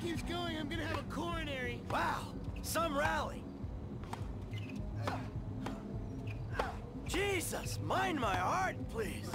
keeps going, I'm gonna have a coronary. Wow, some rally. Jesus, mind my heart, please.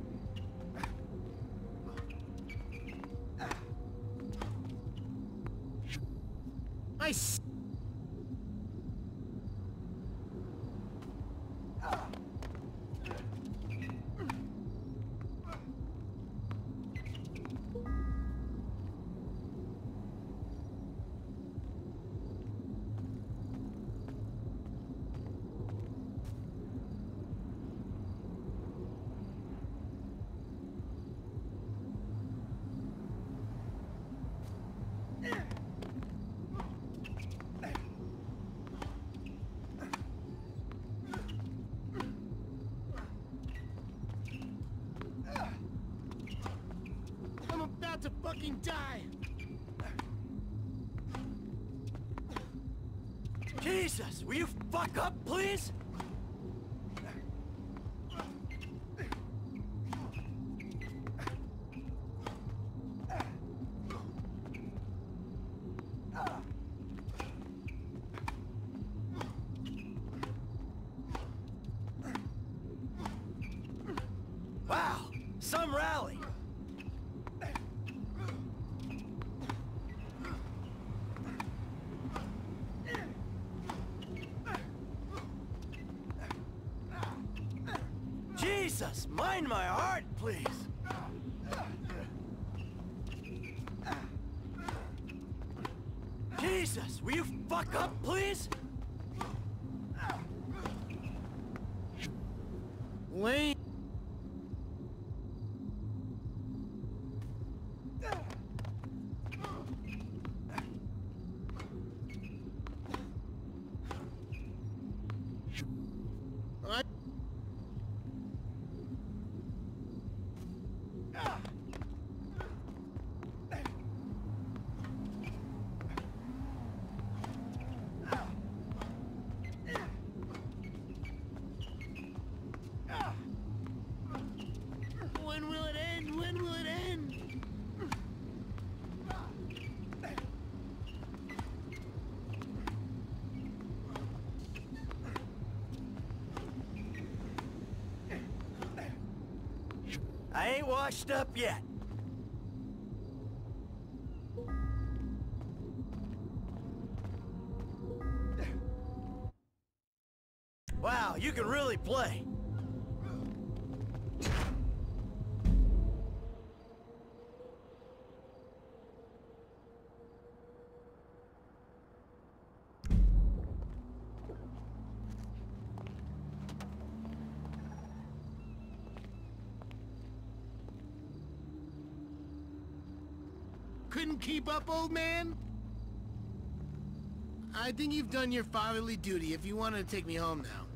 I'm about to fucking die. Jesus, will you fuck up, please? Wow, some rally. Jesus, mind my heart, please. Jesus, will you fuck up, please? Lane. When will it end? When will it end? I ain't washed up yet. Wow, you can really play. Couldn't keep up, old man? I think you've done your fatherly duty if you wanted to take me home now.